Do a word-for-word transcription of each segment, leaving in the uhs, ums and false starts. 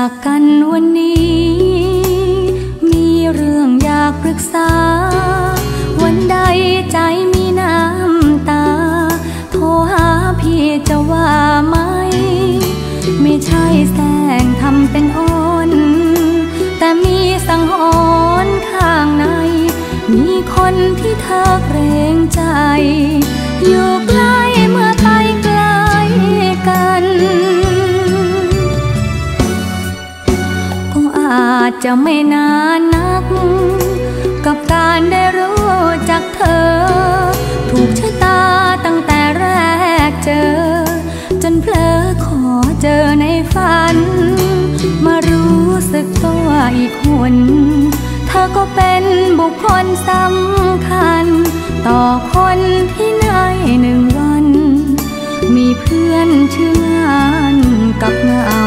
จากกันวันนี้มีเรื่องอยากปรึกษาวันใดใจมีน้ำตาโทรหาพี่จะว่าไหมไม่ใช่แสงทำเป็นอ่อนแต่มีสังหรณ์ข้างในมีคนที่เธอเกรงใจอยู่ใกล้เมื่อไปไกลกันก็อาจจะไม่นานนักกับการได้รู้จักเธอถูกชะตาตั้งแต่แรกเจอจนเผลอขอเจอในฝันมารู้สึกตัวอีกคนเธอก็เป็นบุคคลสำคัญต่อคนที่ในหนึ่งวันมีเพื่อนชื่องานกับเหงา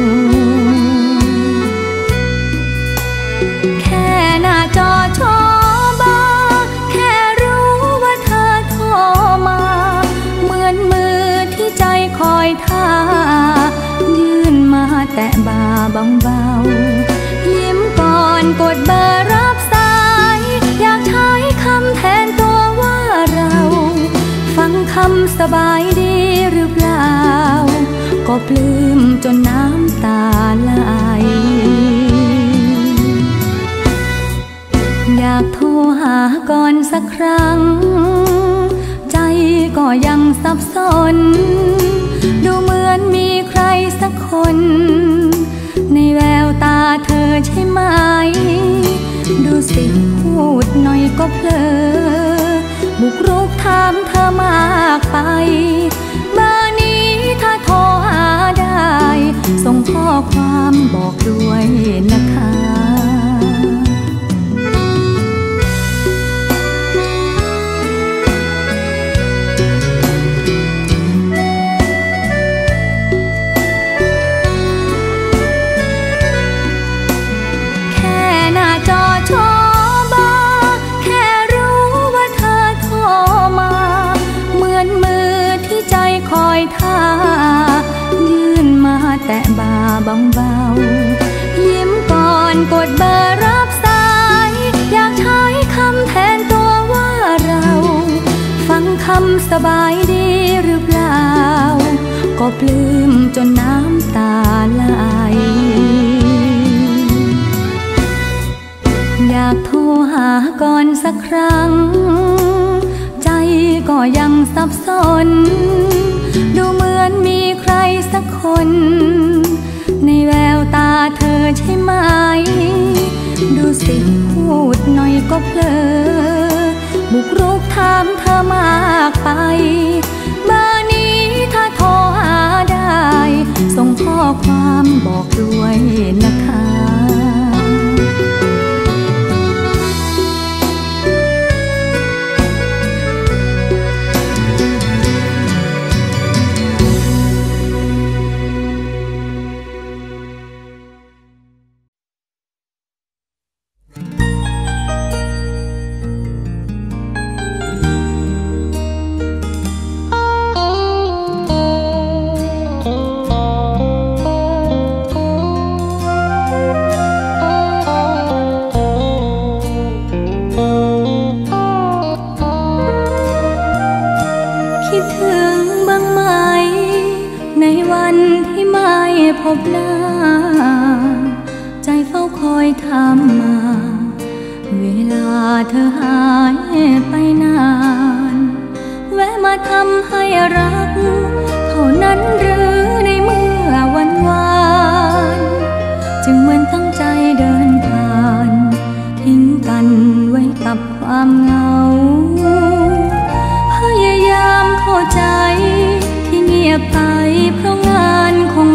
แค่หน้าจอโชว์บาแค่รู้ว่าเธอโทรมาเหมือนมือที่ใจคอยท่ายื่นมาแตะบ่าเบาๆยิ้มก่อนกดเบอร์รับสายอยากใช้คำแทนตัวว่าเราฟังคำสบายดีหรือเปล่าก็ปลื้มจนน้ำตาไหลอยากโทรหาก่อนสักครั้งใจก็ยังสับสนดูเหมือนมีใครสักคนในแววตาเธอใช่ไหมดูสิพูดหน่อยก็เพลอบุกรุกถามเธอมากไปเบอร์นี้ถ้าโทรหาได้ส่งข้อความบอกด้วยนะคะยื่นมาแตะบ่าเบาๆยิ้มก่อนกดเบอร์รับสายอยากใช้คำแทนตัวว่าเราฟังคำสบายดีหรือเปล่าก็ปลื้มจนน้ำตาไหลอยากโทรหาก่อนสักครั้งใจก็ยังสับสนดูเหมือนมีใครสักคนในแววตาเธอใช่ไหมดูสิพูดหน่อยก็เพลอบุกรุกถามเธอมากไปเบอร์นี้ถ้าโทรหาได้ส่งข้อความบอกด้วยนะคะพบหน้าใจเฝ้าคอยถามมาเวลาเธอหายไปนานแวะมาทำให้รักเท่านั้นหรือในเมื่อวันวานจึงเหมือนตั้งใจเดินผ่านทิ้งกันไว้กับความเหงาพยายามเข้าใจที่เงียบไปเพราะงานของ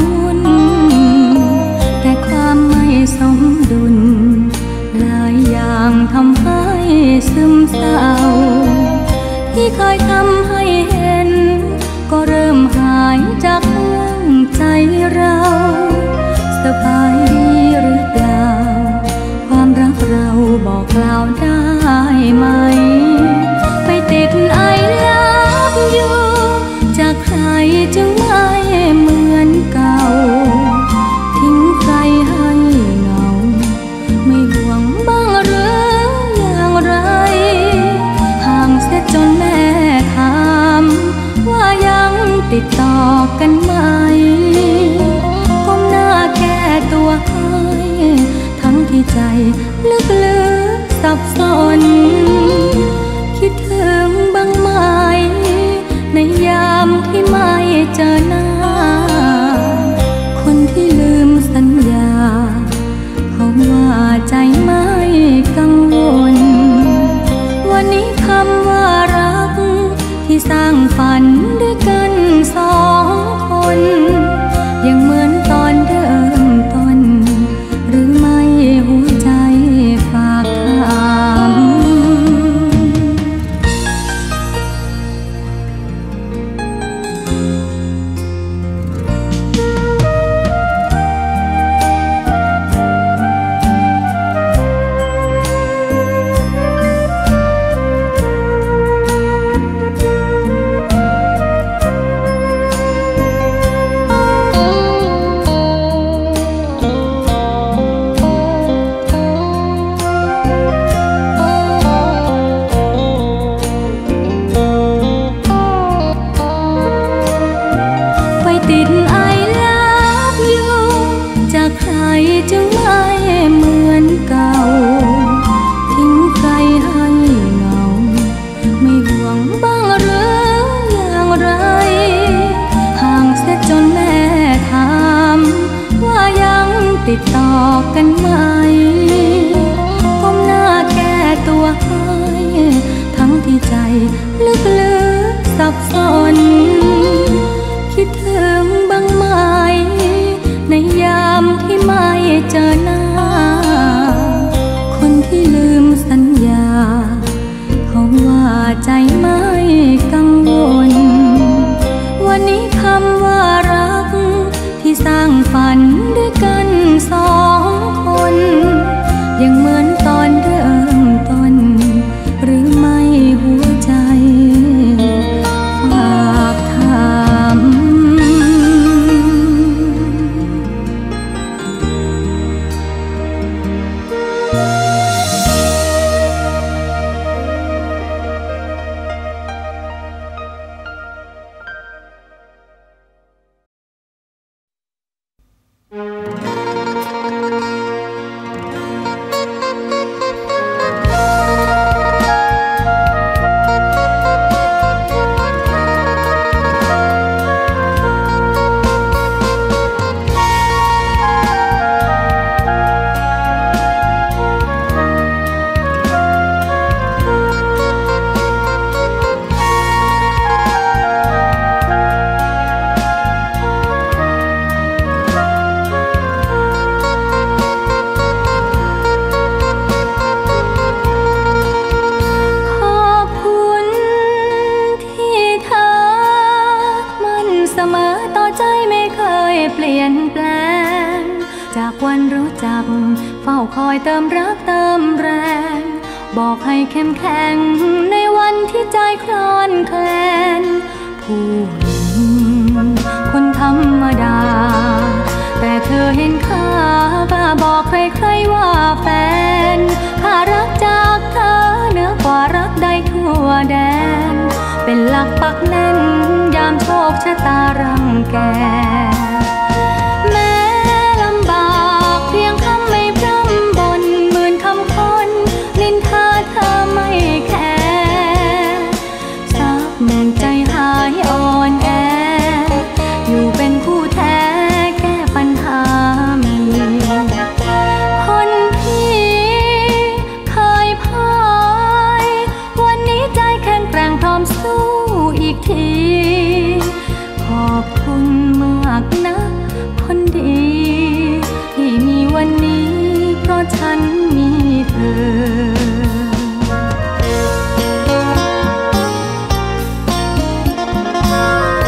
แต่ความไม่สมดุลหลายอย่างทำให้ซึมเศร้าที่เคยทำให้เห็นก็เริ่มหายจากดวงใจเราสบายดีหรือเปล่าความรักเราบอกกล่าวได้ไหมไปติดไอลับอยู่จากใครจึงไม่เหมือนเก่าทิ้งใครที่สร้างฝันด้วยกันสองคนยังเหมือนตอนเริ่มต้นหรือไม่หัวใจฝากถามติดต่อกันไหมก้มหน้าแก้ตัวให้ทั้งที่ใจลึกๆสับสนคิดถึงบ้างไหมในยามที่ไม่เจอหน้าคนที่ลืมสัญญาเขาว่าใจไม่กังวลวันนี้คำว่ารักที่สร้างฝันด้วยกันสองคนยังเหมือนตอนเริ่มต้นหรือไม่หัวใจฝากถามเฝ้าคอยเติมรักเติมแรงบอกให้เข้มแข็งในวันที่ใจคลอนแคลนผู้หญิงคนธรรมดาแต่เธอเห็นค่าบ้าบอกใครๆว่าแฟนข้ารักจากเธอเหนือกว่ารักใดทั่วแดนเป็นหลักปักแน่นยามโชคชะตารังแกขอบคุณมากนะคนดีที่มีวันนี้เพราะฉันมีเธอ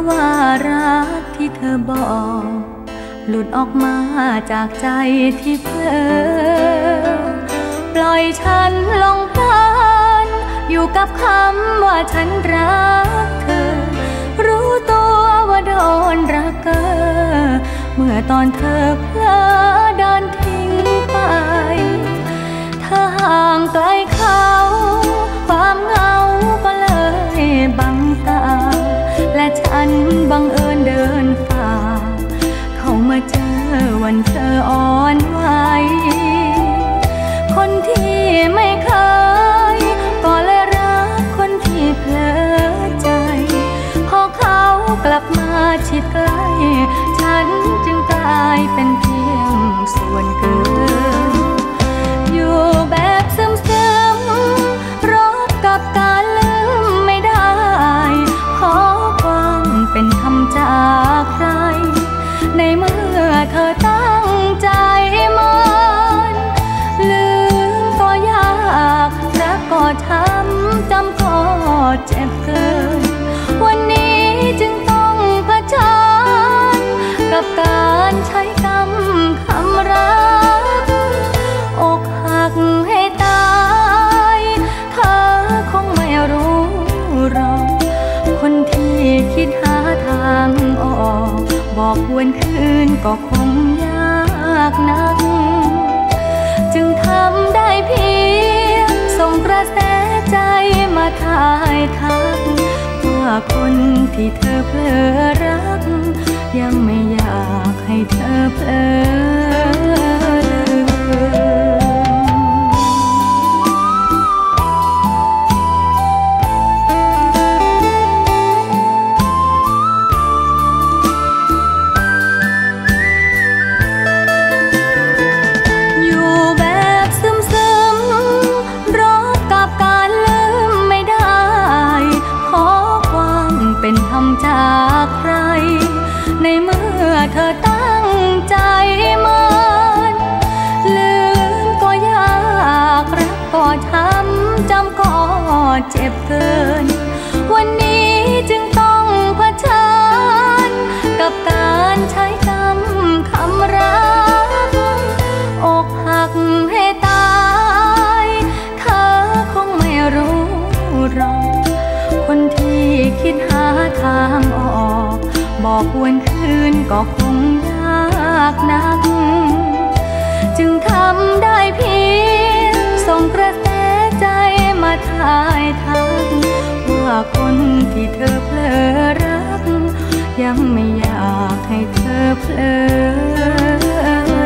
ว่ารักที่เธอบอกหลุดออกมาจากใจที่เพลอปล่อยฉันลงพลันอยู่กับคำว่าฉันรักเธอรู้ตัวว่าโดนรักเกอเมื่อตอนเธอเพลอเดินทิ้งไปเธอห่างไกลเขาความเหงาก็เลยบังตาและฉันบังเอิญเดินฝ่าเข้ามาเจอวันเธออ่อนไหวคนที่ไม่เคยก็เลยรักคนที่เพลอใจพอเขากลับมาชิดใกล้ฉันจึงกลายเป็นเพียงส่วนเกินอยู่แบบซึมๆรบกับการลืมไม่ได้ขอความเป็นธรรมจากใครในเมื่อเธอตั้งใจมันลืมก็ยากรักก็ช้ำจำก็เจ็บเกินวันนี้จึงต้องเผชิญกับการใช้คำคำรักอกหักให้ตายเธอคงไม่รู้หรอกคนที่คิดหาทางออกบอกวนคืนก็คงยากนักจึงทำได้เพียงส่งกระแสใจมาทายทักว่าคนที่เธอเพลอรักยังไม่อยากให้เธอเพลอจากใครในเมื่อเธอตั้งใจมันลืมก็ยากรักก็ช้ำจำก็เจ็บเกินวันนี้จึงต้องเผชิญกับการใช้คำคำรักอกหักให้ตายเธอคงไม่รู้หรอกคนที่คิดหาทางออกบอกวนคืนก็คงยากนักจึงทำได้เพียงส่งกระแสใจมาทายทักว่าคนที่เธอเพลอรักยังไม่อยากให้เธอเพลอ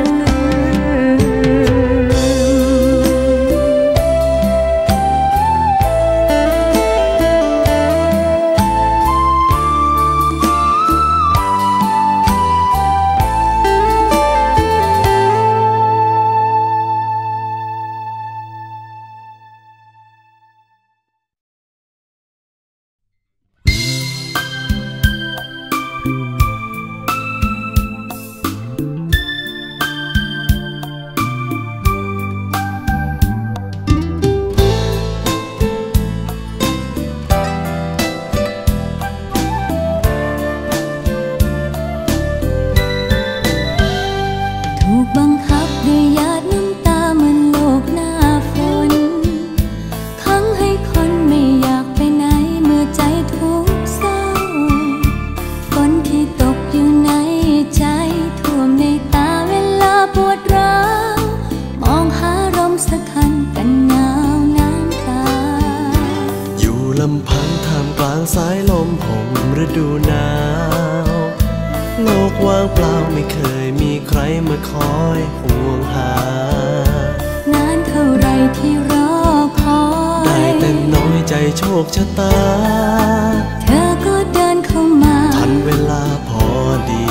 โชคชะตาเธอก็เดินเข้ามาทันเวลาพอดี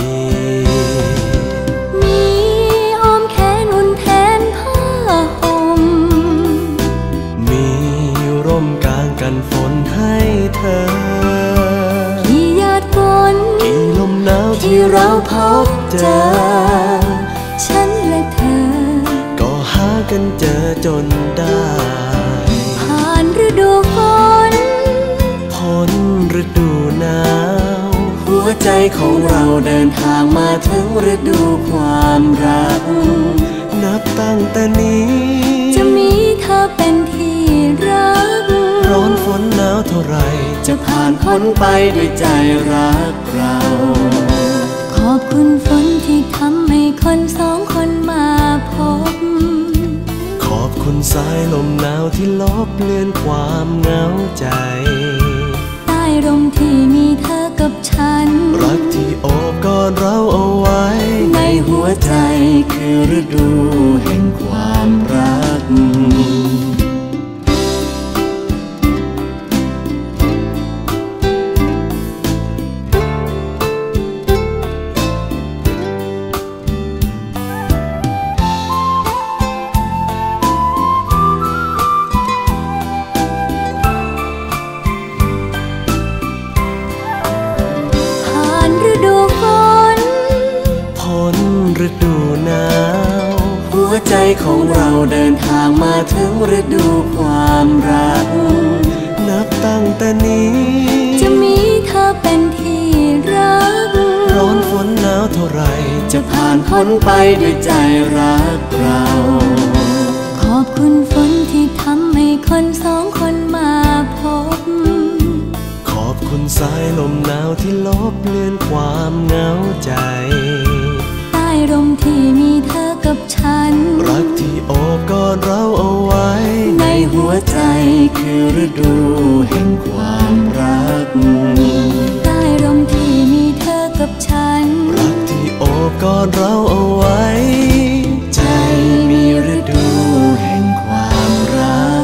มีอ้อมแขนอุ่นแทนผ้าห่มมีร่มกลางกันฝนให้เธอกี่หยาดฝนกี่ลมหนาวที่เราพบเจอฉันและเธอก็หากันเจอจนได้ผ่านฤดูฝนพ้นฤดูหนาวหัวใจของเราเดินทางมาถึงฤดูความรักนับตั้งแต่นี้จะมีเธอเป็นที่รักร้อนฝนหนาวเท่าไรจะผ่านพ้นไปด้วยใจรักเราขอบคุณฝนที่ทำให้คนสองคนมาพบขอบคุณสายลมหนาวที่ลบเลือนความเหงาใจใต้ร่มที่มีเธอกับฉันรักที่โอบกอดเราเอาไว้ในหัวใจคือฤดูแห่งความรักใจของเราเดินทางมาถึงฤดูความรักนับตั้งแต่นี้จะมีเธอเป็นที่รักร้อนฝนหนาวเท่าไรจะผ่านพ้นไปด้วยใจรักเราขอบคุณฝนที่ทำให้คนสองคนมาพบขอบคุณสายลมหนาวที่ลบเลือนความเหงาใจใต้ร่มที่มีเธอกับฉันรักที่โอบกอดเราเอาไว้ในหัวใจคือฤดูแห่งความรักใต้ร่มที่มีเธอกับฉันรักที่โอบกอดเราเอาไว้ใจมีฤดูแห่งความรัก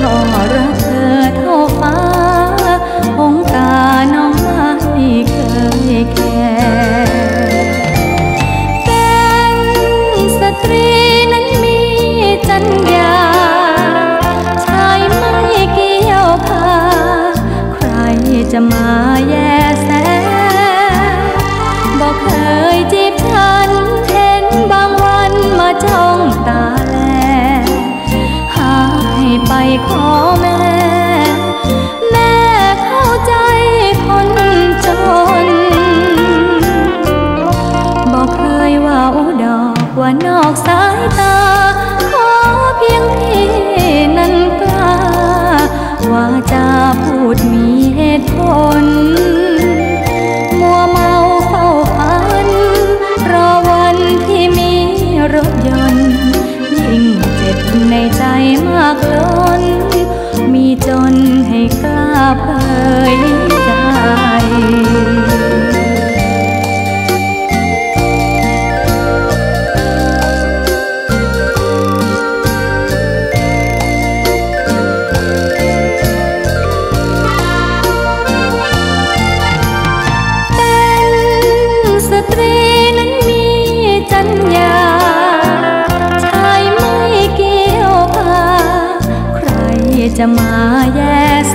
รักเธอเท่าฟ้าองค์ตาน้องไม่เคยแคร์เป็นสตรีนั้นมีจรรยาชายไม่เกี่ยวพาใครจะมาแย่แสบอกเคยจีบฉันเห็นบางวันมาจ้องตาแลหาให้ไปขอแม่แม่เข้าใจคนจนบอกเคยว่าอุดอกว่านอกสายตาขอเพียงพี่นั้นกล้าว่าจะพูดมีเหตุผลมัวเมาเฝ้าฝันรอวันที่มีรถยนต์ยิ่งเจ็บในใจมากล้นมีจนให้กล้าเผยใจสตรีนั้นมีจรรยาชายไม่เกี่ยวพาใครจะมาแย่แส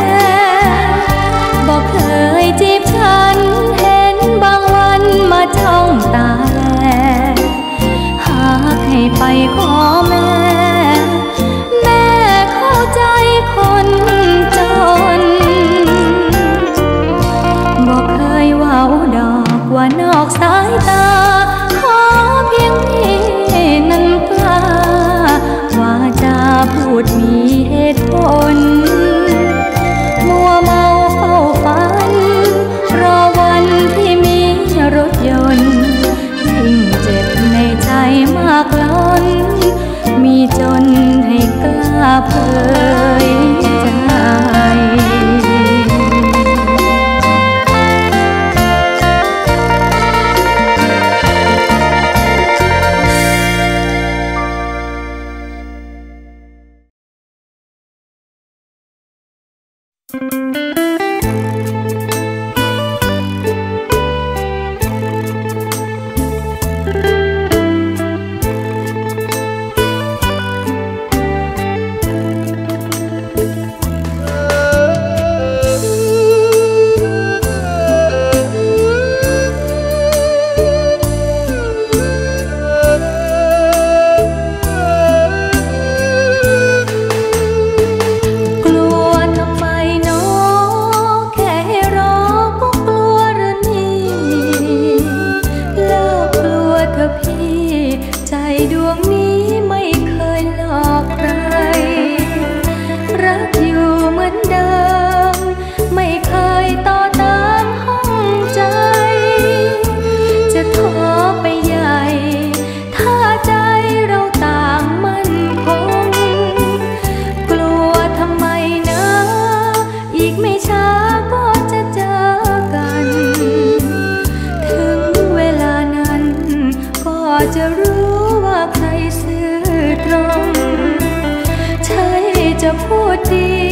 บอกเคยจีบฉันเห็นบางวันมาจ้องตาแลหากให้ไปขอแม่แม่เข้าใจคนจนบอกเคยว่าอุดอกว่านอกสายตาขอเพียงพี่นั้นกล้าว่าจะพูดมีเหตุผลมัวเมาเฝ้าฝันรอวันที่มีรถยนต์ยิ่งเจ็บในใจมากล้นมีจนให้กล้าเผยใจจะรู้ว่าใครซื่อตรงใช่จะพูดดี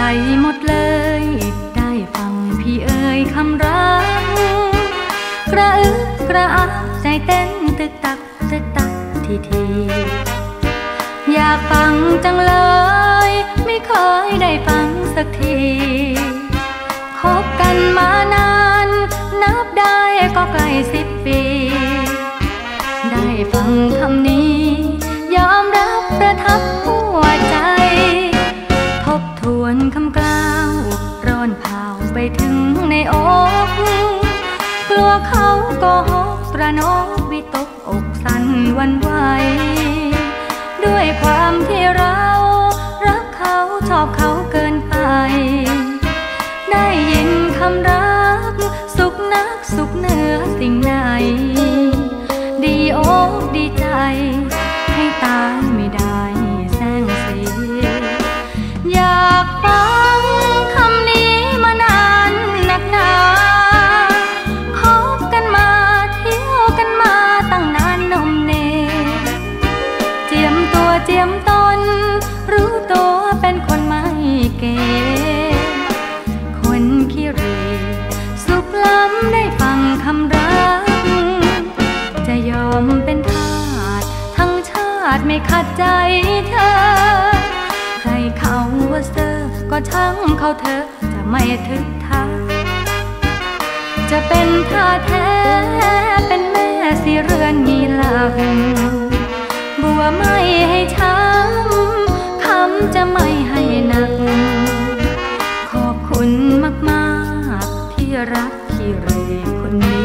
หมดเลยได้ฟังพี่เอ่ยคำรักกระอึกกระอักใจเต้นตึกตักตึกตักทีทีอยากฟังจังเลยไม่เคยได้ฟังสักทีคบกันมานานนับได้ก็ใกล้สิบปีได้ฟังคำนี้ยอมรับประทับหัวใจทบทวนคำกล่าวร้อนเผาไปถึงในอกกลัวเขาโกหกตระหนกวิตกอกสั่นหวั่นไหวด้วยความที่เรารักเขาชอบเขาเกินไปได้ยินคำรักสุขนักสุขเหนือสิ่งไหนดีอกดีใจให้ตายไม่ได้แสงสีอยากฟังคำนี้มานานนักหนาคบกันมาเที่ยวกันมาตั้งนานนมเนเจียมตัวเจียมตนรู้ตัวเป็นคนไม่เก๋คนขี้เหร่สุขล้ำได้ฟังคำรักจะยอมเป็นทาสทั้งชาติไม่ขัดใจเธอใครเขาว่าเซอร์ก็ช่างเขาเธอจะไม่ทึกทักจะเป็นท่าแท้เป็นแม่สิเรือนมีหลักบัวไม่ให้ช้ำคำจะไม่ให้หนักขอบคุณมากๆที่รักขี้เหร่คนนี้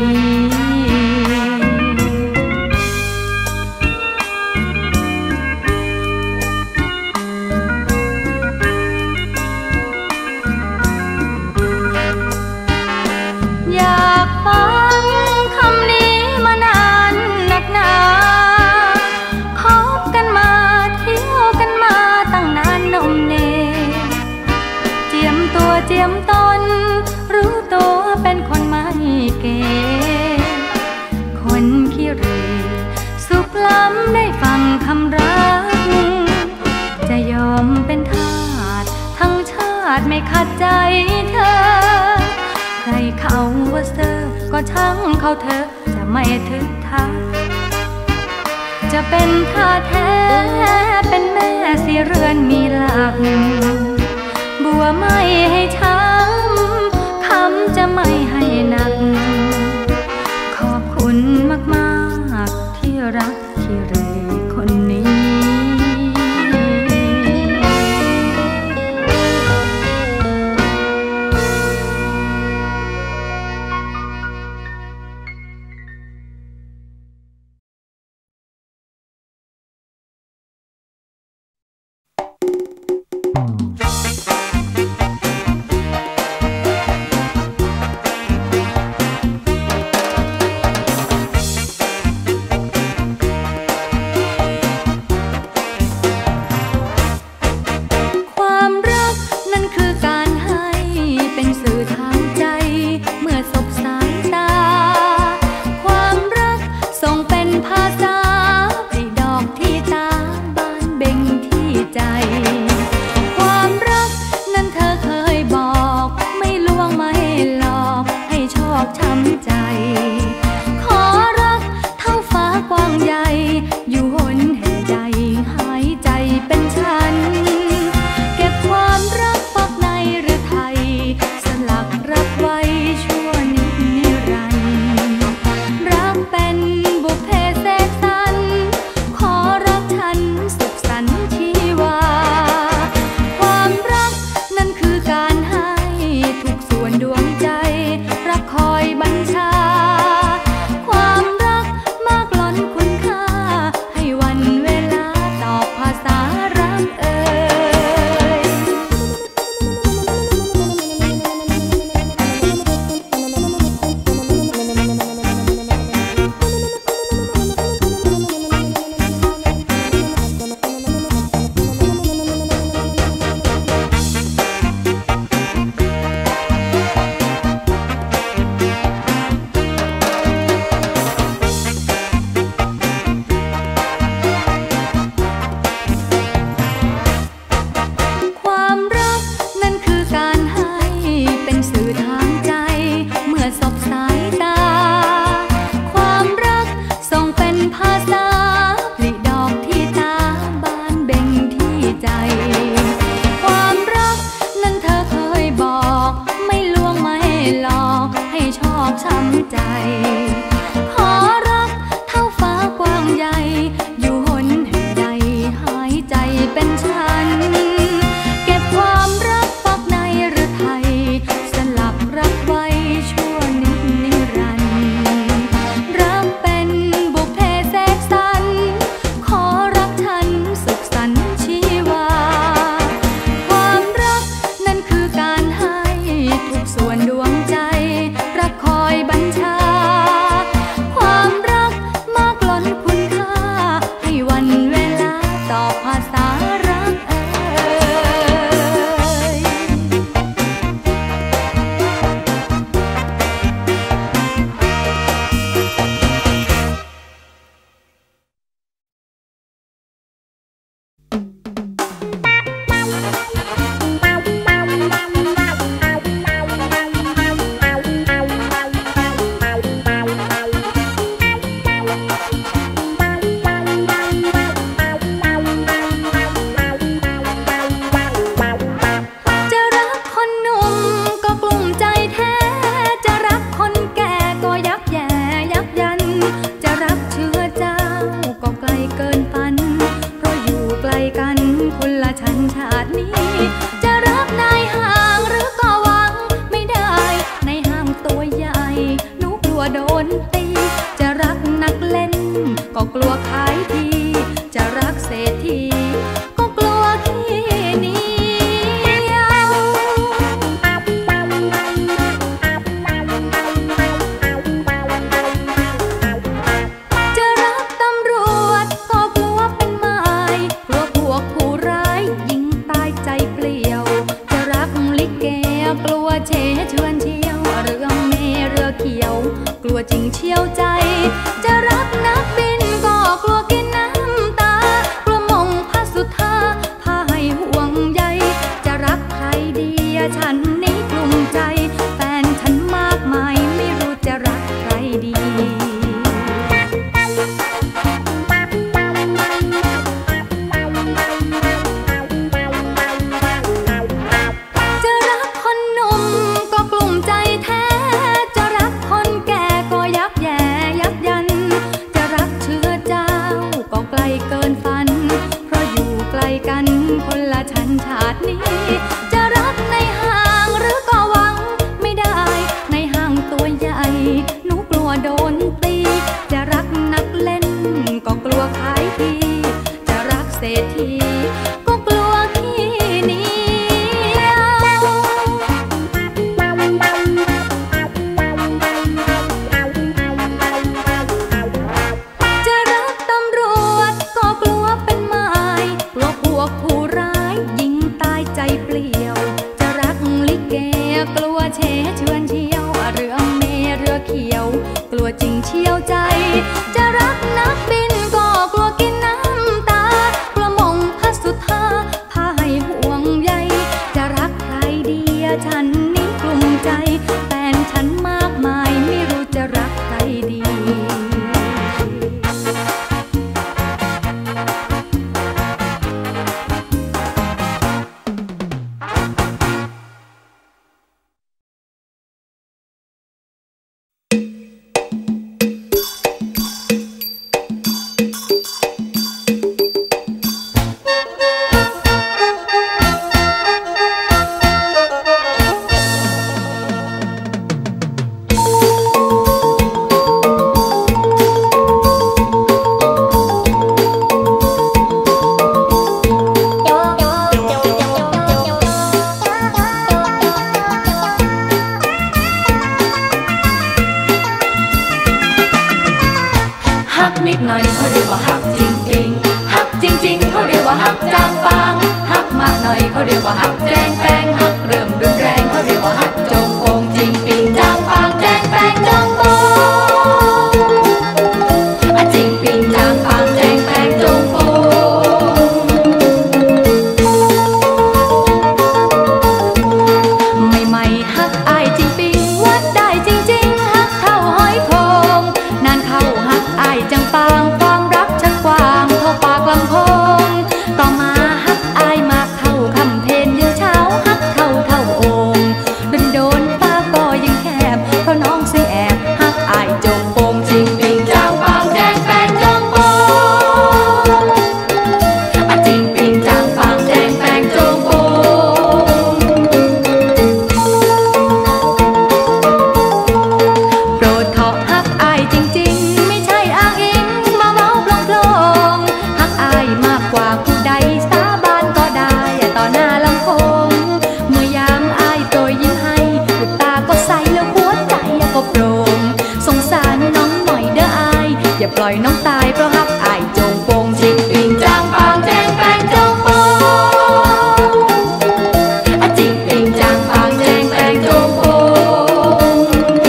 อยากฟังคำนี้มานานนักหนาคบกันมาเที่ยวกันมาตั้งนานนมเนเจียมตัวเจียมตนรู้ตัวเป็นคนไม่เก๋คนขี้เหร่สุขล้ำได้ฟังคำรักจะยอมเป็นทาสทั้งชาติไม่ขัดใจเธอใครเขาว่าเซอร์ก็ช่างเขาเธอจะไม่ทึกทักจะเป็นท่าแท้เป็นแม่สิเรือนมีหลักบัวไม่ให้ช้ำคำจะไม่ให้หนักขอบคุณมากๆที่รักขี้เหร่คนนี้ความรักช้ำใจขอรักเท่าฟ้ากว้างใหญ่อยู่หนแห่งใดหายใจเป็นฉันเก็บความรักฝักในหรือไทยสลักรักไว้ชั่วนิดนิรันดร์รักเป็นบุพเพแทรกสันขอรักฉันสุขสันต์ชีวาความรักนั่นคือการให้ทุกส่วนดวงใจรักคอยบัญชาความรักมากล้นคุณค่าให้วันเวลาตอบภาษารักเอ่ยจะรักคนหนุ่มก็กลุ้มใจแท้จะรักคนแก่ก็ยักแย่ยักยันจะรักเชื้อเจ้าก็ไกลเกินฝันเพราะอยู่ไกลกันคนละชั้นชาตินี้จะรักนายห่างหรือก็หวังไม่ได้ในห้างตัวใหญ่หนูกลัวโดนตีจะรักนักเล่นก็กลัวขายทีจะรักเศรษฐีก็กลัวขี้เหนียวจะรักตำรวจก็กลัวเป็นไม้กลัวพวกผู้ร้ายยิงตายใจเปลี่ยวจะรักลิเกกลัวเชเชือนเชี่ยวเรือเมเรือเขียวกลัวจริงเชี่ยวใจจะรักนักบินก็กลัวกินน้ำตากลัวมงพระสุธาพาให้ห่วงใยจะรักใครดีฉันนี้กลุ้มใจแฟนฉันมากมายไม่รู้จะรักใครดีจะรักคนหนุ่มก็กลุ้มใจแท้จะรักคนแก่ก็ยักแย่ยักยันจะรักเชื้อเจ้าก็ไกลเกินฝันเพราะอยู่ไกลกันคนละชั้นชาตินี้จะรักในห้างหรือก็หวังไม่ได้ในห้างตัวใหญ่หนูกลัวโดนตีจะรักนักเล่นก็กลัวขายทีจะรักเศรษฐีก็กลัวขี้เหนียวจะรักตำรวจก็กลัวเป็นไม้กลัวพวกผู้ร้ายยิงตายใจเปลี่ยวจะรักลิเกกลัวเชเชือนเชี่ยวเรือเมเรือเขียวกลัวจริงเชี่ยวใจจะรักนักบินก็กลัวกินน้ำตากลัวมงพระสุธาพาให้ห่วงใยจะรักใครดีฉันนี้กลุ้มใจแฟนฉันมากมายไม่รู้จะรักใครดีนิดหน่อยเขาเรียกว่าหักจริงๆหักจริงๆเขาเรียกว่าหักจางปางหักมากหน่อยเขาเรียกว่าหักแจ้งแปงหักเริ่มรุนแรงเขาเรียกว่าหักจงโปงจริงปิงจางปางแจ้งแปงจงโปงจริงปิงจางปางแจ้งแปงจงโปงไม่ไม่หักอายจริงปิงวัดได้จริงๆหักเท่าหอยโขงนานเข้าหักอายจังปางความรักช่างกว้างเท่าปากลำโพงต่อมาหักอายมากเท่าคำเพลนยืนเช้าหักเท่าอย่าปล่อยน้องตายเพราะฮักอายจงโปงจริงปิงจางปางแจงแปงจงโปงอะจริงปิงจางปางแจงแปงจงโปง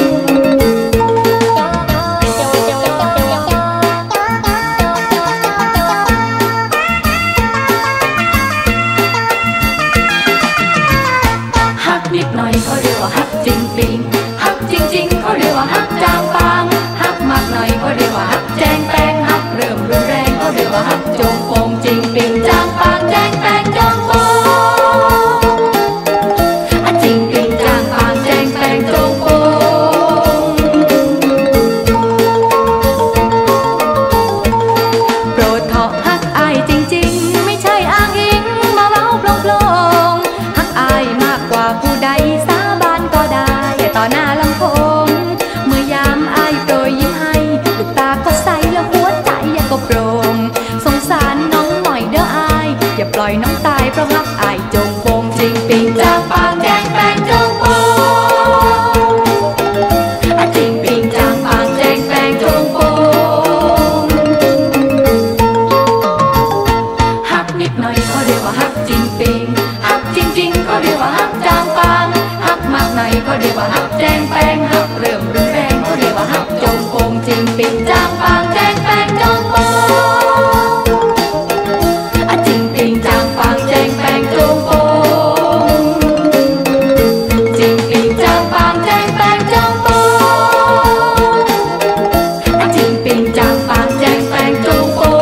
ฮักนิดหน่อยเขาเรียกว่าฮักจริงปิงฮักจริงๆเขาเรียกว่าฮักจางปางฮักมากหน่อยเขาเรียกว่าฮักแจงแปงฮักเริ่มรุนแรงเขาเรียกว่าฮักจงโปงจริงปิงจางปางแจงแปงจงโปงอะจริงปิงจางปางแจงแปงจงโปงโปรดเถาะฮักอายจริงๆไม่ใช่อ้างอิงมาเว้าโปร่งๆฮักอายมากกว่าผู้ใดสาบานก็ได้ต่อหน้าลำโพงเมื่อยามอายโปรยยิ้มให้ลูกตาก็ใสแล้วหัวใจอยากก็โปร่งสงสารน้องหน่อยเด้ออายอย่าปล่อยน้องตายเพราะฮักอายจงโปงจริงปิงจางปางแจงแปงจงโปงอะจริงปิงจางปางแจงแปงจงโปงฮักนิดหน่อยเขาเรียกว่าฮักจริงปิงฮักจริงๆเขาเรียกว่าฮักจางปางฮักมากหน่อยเขาเรียกว่าฮักแจงแปงฮักเริ่มรุนแรงเขาเรียกว่าฮักจงโปงจริงปิงจางปางแจงแปงจงโปงอะจริงปิงจางปางแจงแปงจงโปงจริงปิงจางปางแจงแปงจงโปงอะจริงปิงจางปางแจงแปงจงโปง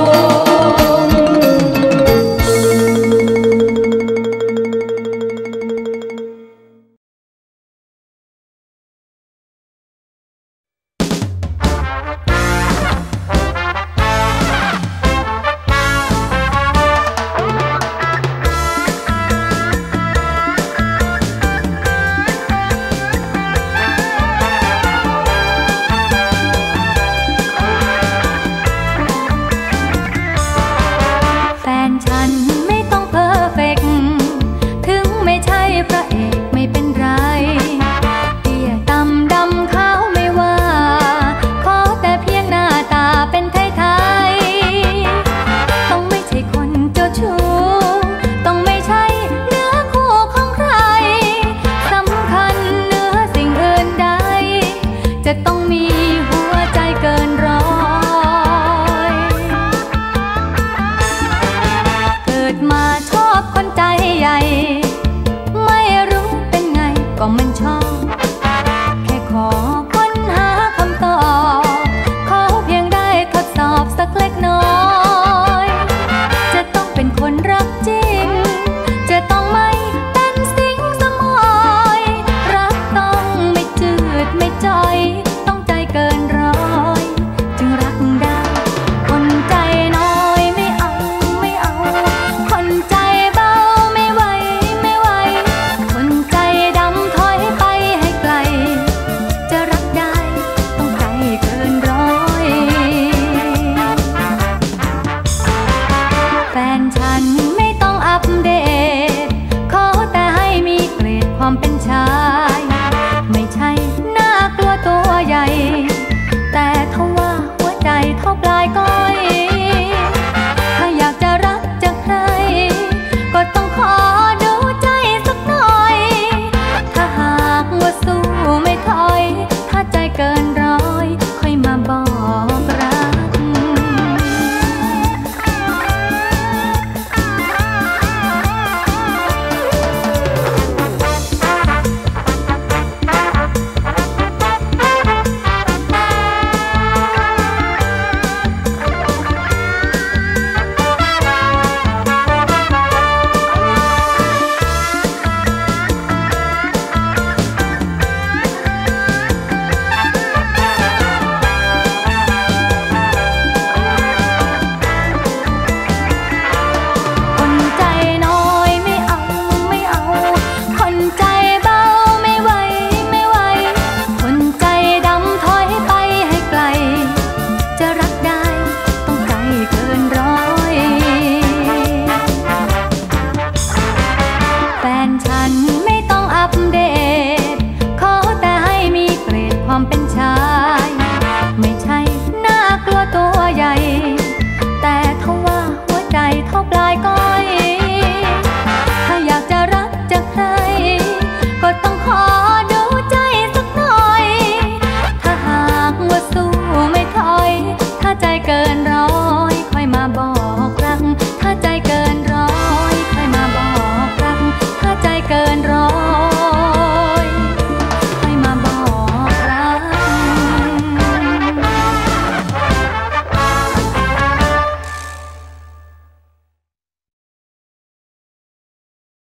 แฟนฉันไม่ต้องเพอร์เฟกต์ถึงไม่ใช่พระเอกไม่เป็นไรเตี้ยต่ำดำขาวไม่ว่าขอแต่เพียงหน้าตาเป็นไทยๆต้องไม่ใช่คนเจ้าชู้ต้องไม่ใช่เนื้อคู่ของใครสำคัญเหนือสิ่งอื่นใดจะต้องมีหัวใจเกินร้อยเกิดมาชอบคนใจใหญ่ไม่รู้เป็นไงก็มันชอบแค่ขอค้นหาคำตอบขอเพียงได้ทดสอบสักเล็กน้อยจะต้องเป็นคนรักจริงจะต้องไม่เป็นสิ่งสมอยรักต้องไม่จืดไม่จ้อยต้องใจเกินร้อยจึงรักได้คนใจน้อยไม่เอาไม่เอาคนใจเบาไม่ไหวไม่ไหวคนใจดำถอยไปให้ไกลจะรักได้ต้องใจเกินร้อยแฟนฉันไม่ต้องอัปเดตขอแต่ให้มีเกรดความเป็นชายไม่ใช่น่ากลัวตัวใหญ่แต่ถ้าว่าหัวใจเท่าปลายก้อยถ้าอยากจะรักจากใครก็ต้องขอดูใจสักหน่อยถ้าหากว่าสู้ไม่ถอยถ้าใจเกินร้อยค่อยมาบอกรัก แฟนฉันไม่ต้องอัปเด